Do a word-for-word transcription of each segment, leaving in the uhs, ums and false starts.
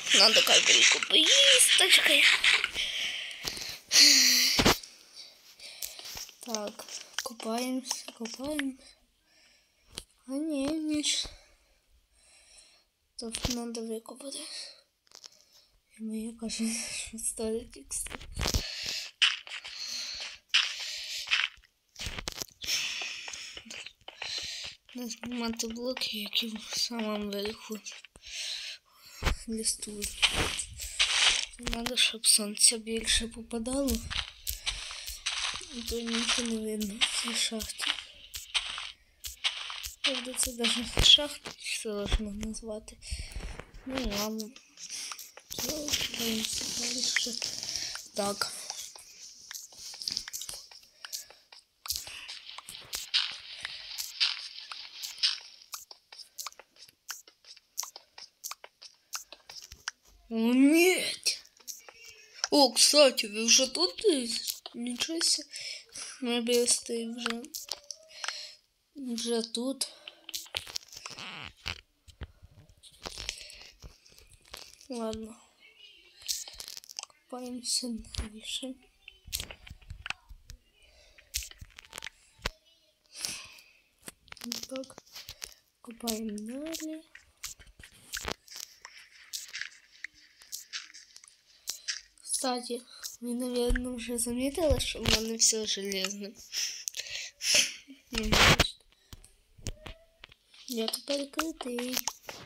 Надо капельку поїсточкою. Так, купаемся, купаемся. А не, ніч. Тут надо викупати. І мені кажуть, що старий текст. Не знімати блоки, які в самому верху листують. Надо, щоб сонце більше попадало. І то нічого не видно в цій шахті. Правда, це навіть шахта сложно назвати. Ну ладно. Все, так. О, нет! О, кстати, вы уже тут? Ничего себе. Мы быстрые уже. Уже тут. Ладно. Копаемся дальше. Так. Копаем далее. Кстати, вы, наверное, уже заметили, что у меня все железное. Я теперь крутый.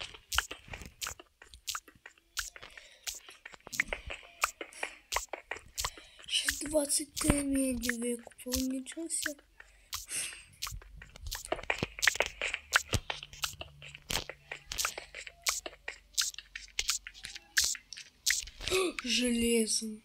двадцать три меди выкупил, ничего себе. Железом.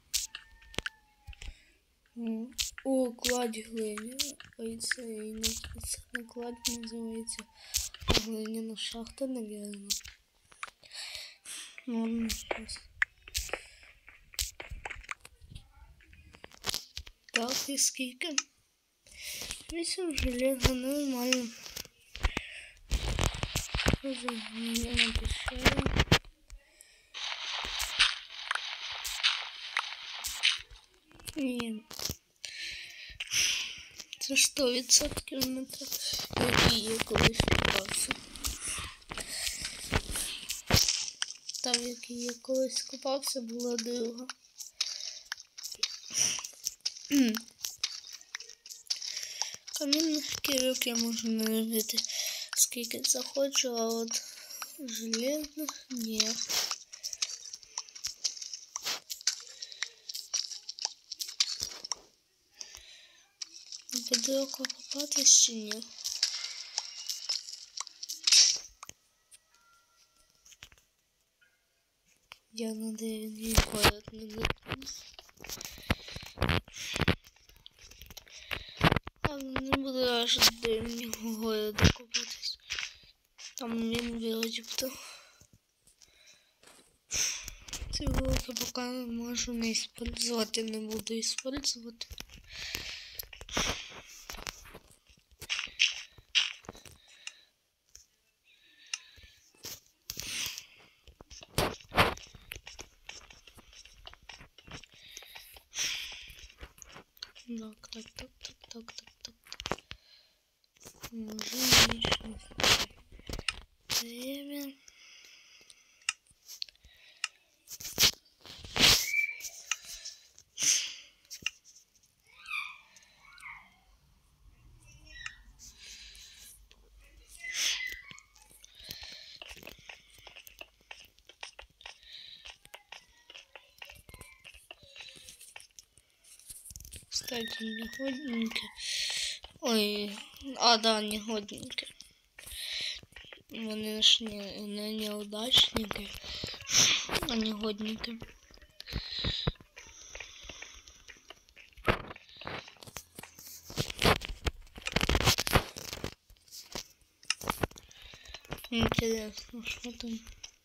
О, кладь глиняна. Це не кладь називається. Глиняна шахта, наверное. Ладно, сейчас. Так, і скільки? Вісім железа, нормально. Я написаю. Ні. Це сто відсотків не так, який я колись купався. Там, який я колись купався, була друга. Камінних кірок я можу наробити скільки захочу, а от железних ні. Буде окопати чи ні? Я на деревні город не доткнусь. Не буду аж до древнього города купатись. Там він вроді-то. Ці блоки поки можу не использувати, не буду использувати. Так, так, так, так, так, так, так. Уже лишнее время. Кстати, негодненькие. Ой, а, да, негодненькие. Вони ж не, не неудачники, а негодненькие. Интересно, что там?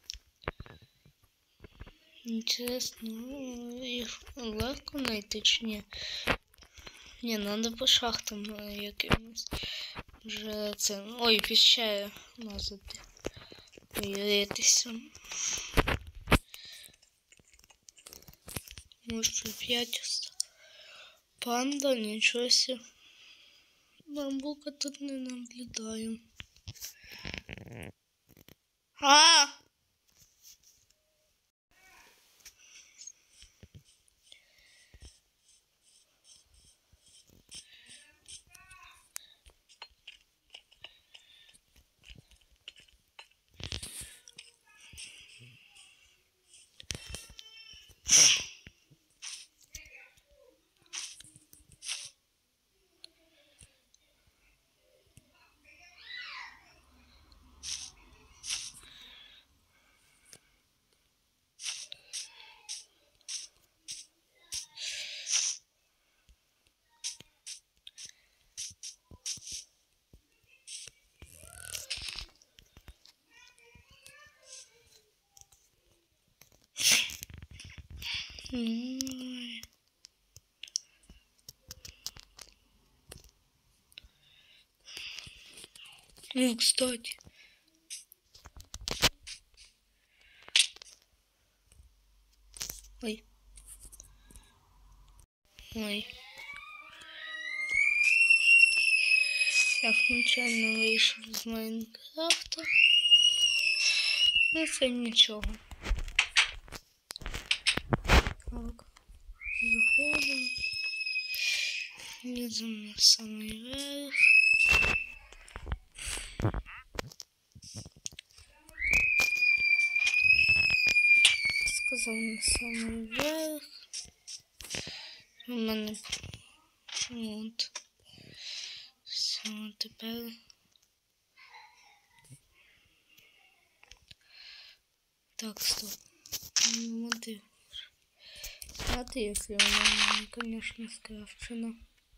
Интересно, их легко найти чи ні? Не, надо по шахтам якимось. Вже це... Ой, піщаю назад. Віритися. Может, пять. Панда, ничего себе. Бамбука тут не наблюдаю. А! Ой. Ну, кстати. Ой. Ой. Я случайно вийшов з Майнкрафта. Ну, це нічого. Так. Заходимо. Їдемо на самий верх. Сказав на самий верх. У мене от. Все, тепер. Так, стоп. Моди. А ты, если она, конечно, скрафчена.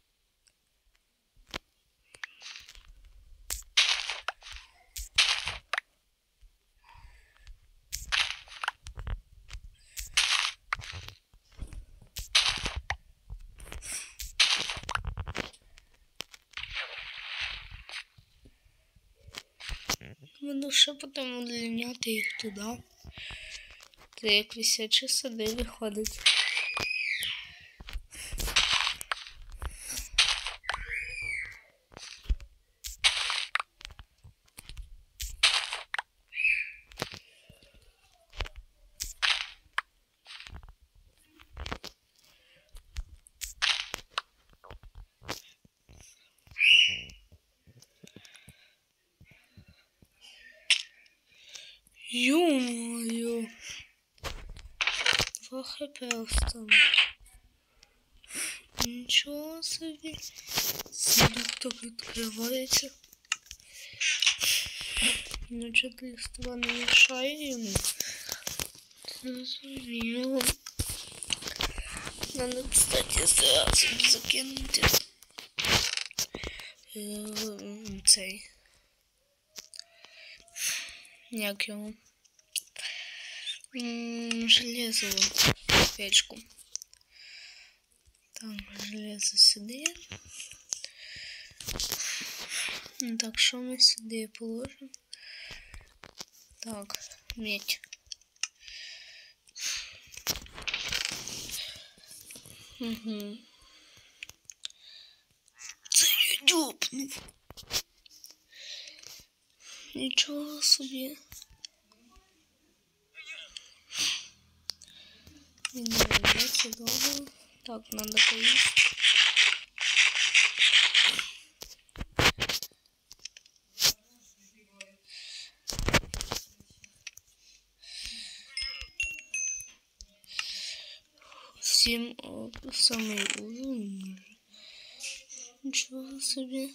Буду ще потім удлиняти їх туди. Це як висячі сади виходить. Ё-моё! Два хп осталось. Ничего себе. Сундук так открывается. Ну что-то листва не мешает ему. Зрозумело. Надо, кстати, сразу закинуть э, цей. Як його? Железову печку. Так, железо сюди. Так, що ми сюди положимо? Так, медь. Угу. Це я дьопнув. Нічого собі. Це довго. Так, надо поїсти. Всім самий ужин. Нічого собі.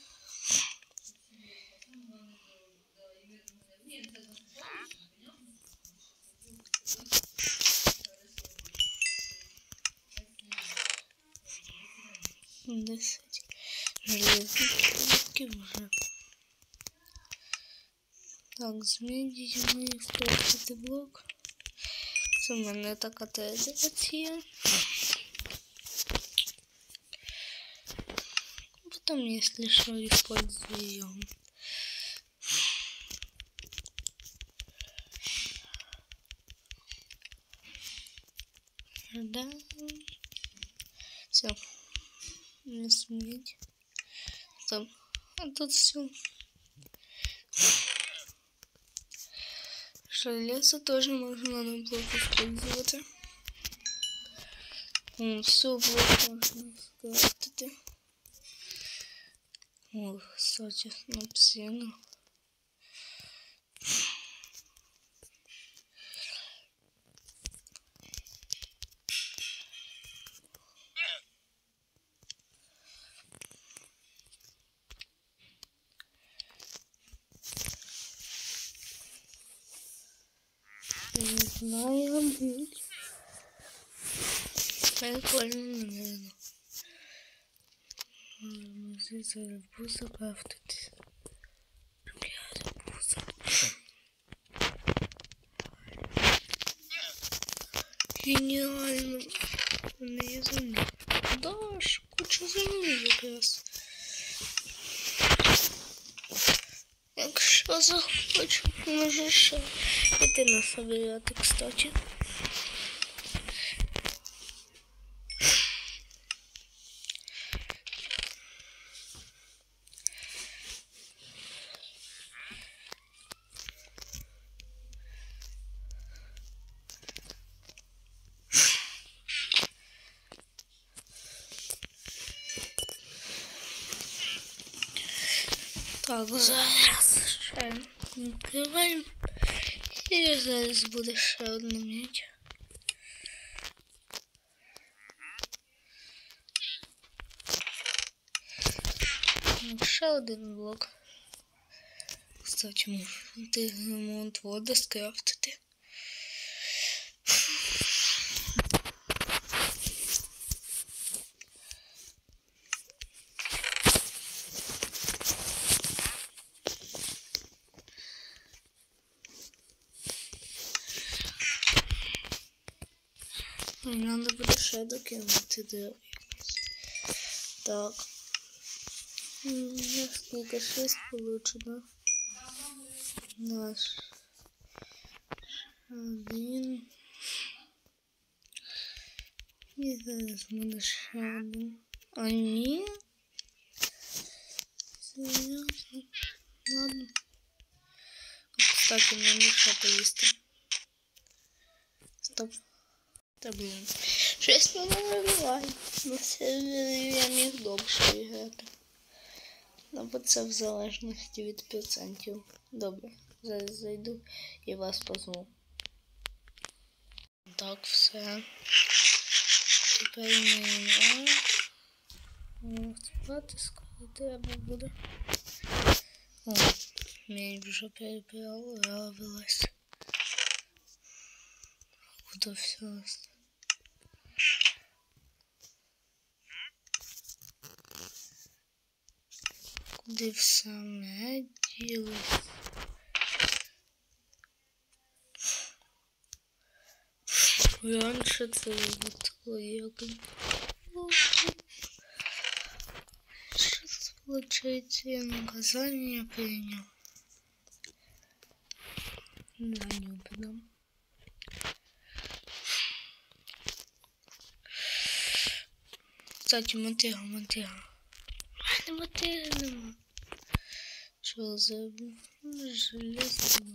Десять железных уже. Так, змінюємо ми вторгнути блок. Це в мене така традиція. Потом, если что, используем. Да. Все. Не сменить. Стоп. А тут все. Железо тоже можно на блок использовать. Все блок можно скрафтить. О, кстати, на псину. Не знаю, бить. Прикольно, наверное. Здесь арбуза крафтить. Арбуза. Гениально. Не земля. Да, куча землі якраз. Якщо захочу, може ще іти насобирати, кстати. Так, зараз ще відкриваємо. І зараз буде ще одна м'яч. Ще один блок. Кстати, можна ремонт води скрафтити. І треба буде ще докинути до. Так. Сколько? шесть получено. Наш один. І зараз буде ще один. А ні. Серйозно. Ладно. Кстати, мені ще поїсти. Стоп. Та блін. Щось не вибиває. На сервері я міг довше грати. Ну, бо це в залежності від процентів. Добре, зараз зайду і вас позву. Так, все. Тепер мені спати скоро треба буде. О, мені вже переправилась. Куди все? Куди все не ділося? Раніше це було якось. Сейчас получается я наказание принял. Да, не убегам. Кстати, мотига, мотига. А, не мотига нема. Что за железо?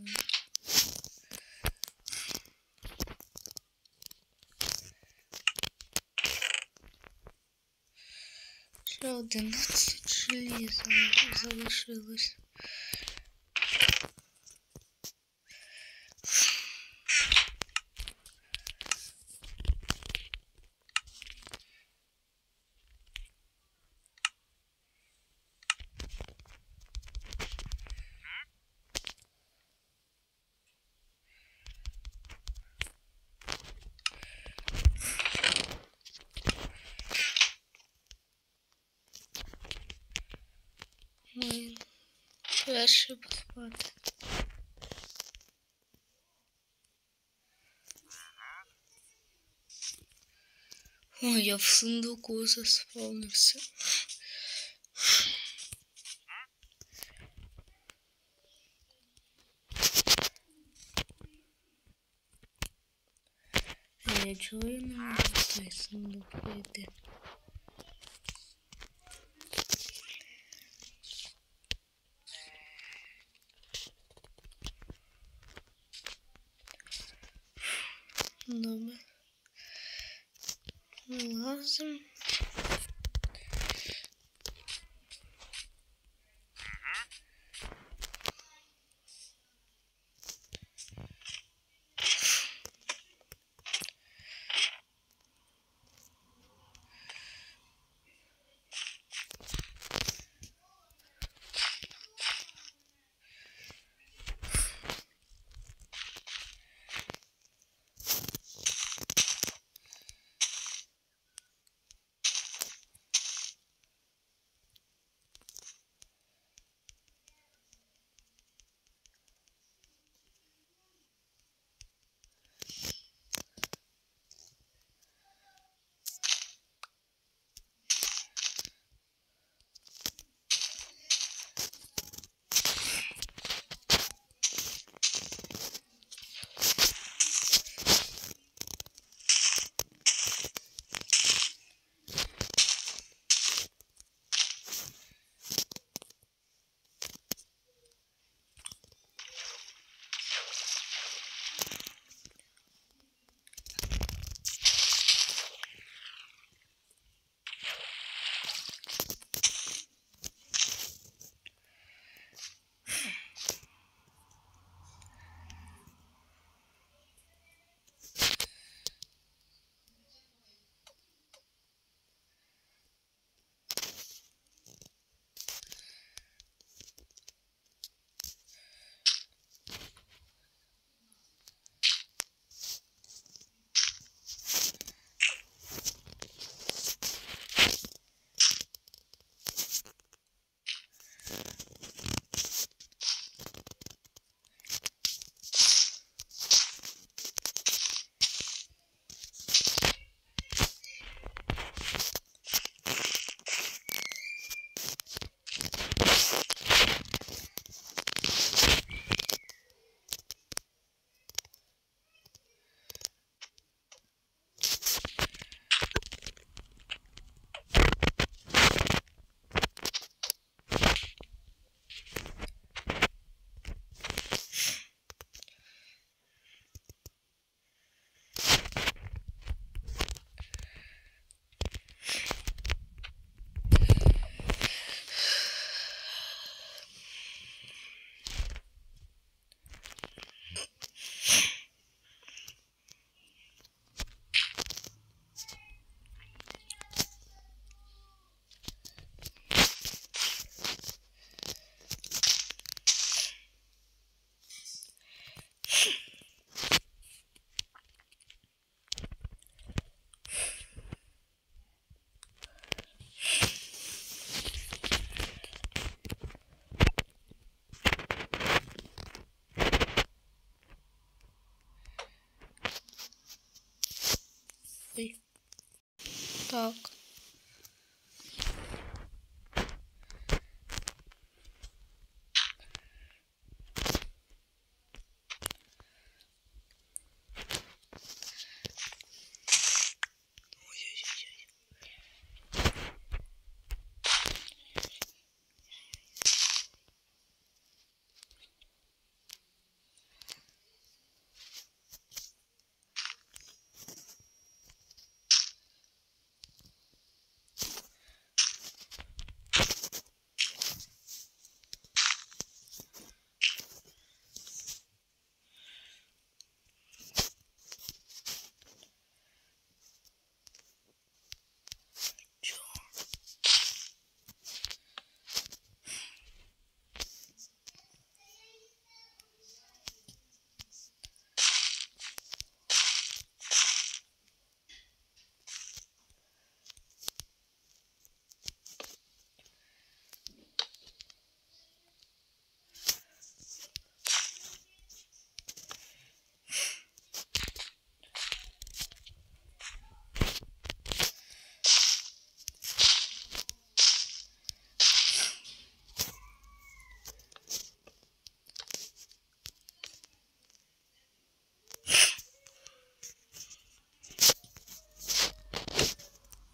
Ще одинадцять желіза залишилось. Ой, краще поспати. Ой, я в сундуку заспавнився. я чую, не можу в той сундук прийти. Добре. Вилазимо. Ой. Так.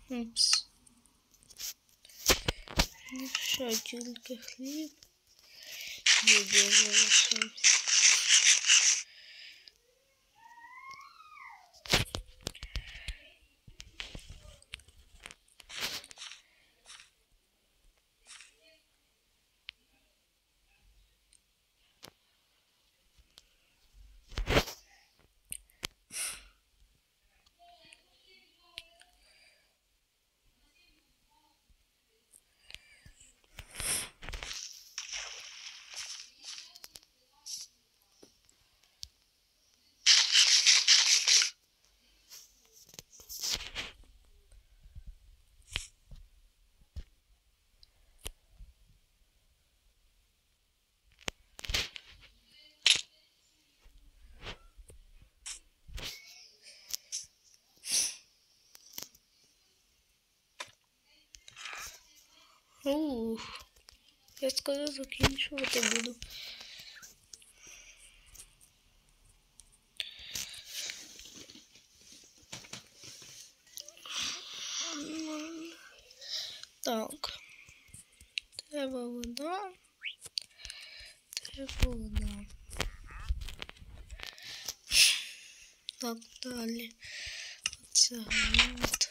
Упс. Ну що, тільки хліб. Буде залишився. Ух, я скоро закінчувати буду. Так, треба вода, треба вода. Так, далі. Оце от.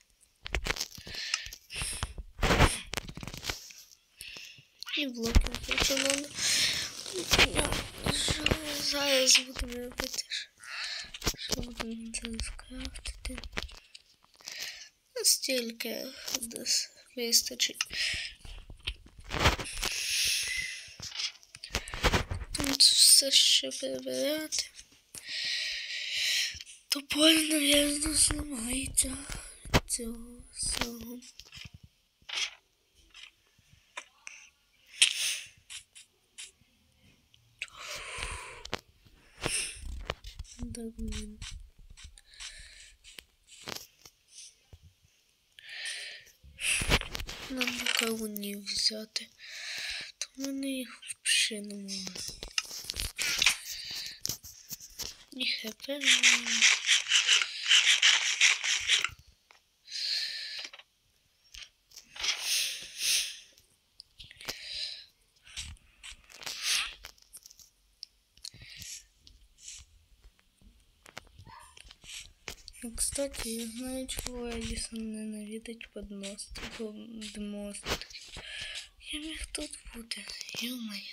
І блоки хочу надо. Зараз будемо робити. Що будемо зараз крафтити? Стільки десь вистачить. Тут все ще перебирати. Топор, навірно, зламається цього всього. Да, блин. Нам макаронів взяти. То в мене їх взагалі немає. І хп немає. Кстати, я знаю, чего Алисон ненавидить под мост. Под мост. Я міг тут бути, ё-моё.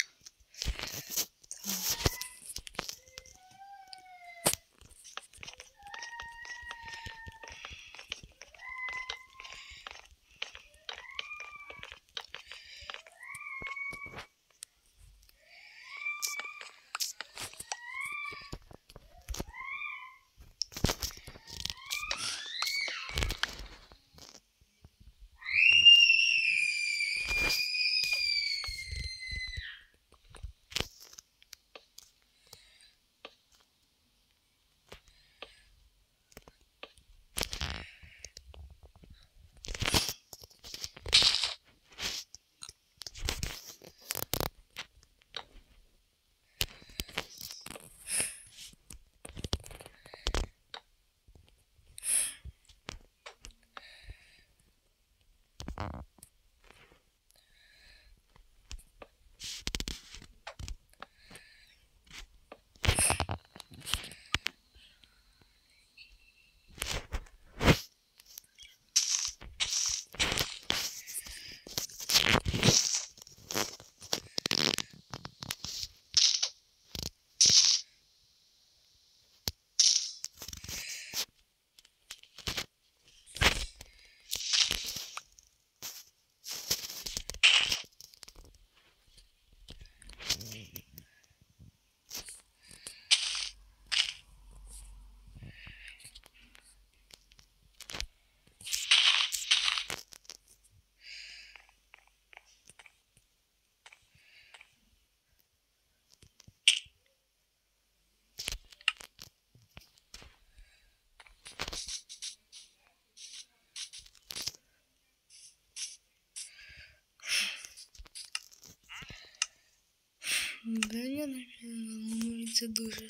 Броня, напевно, це дуже.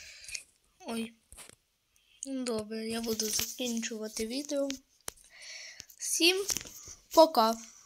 Ой. Добре, я буду закінчувати відео. Всім пока!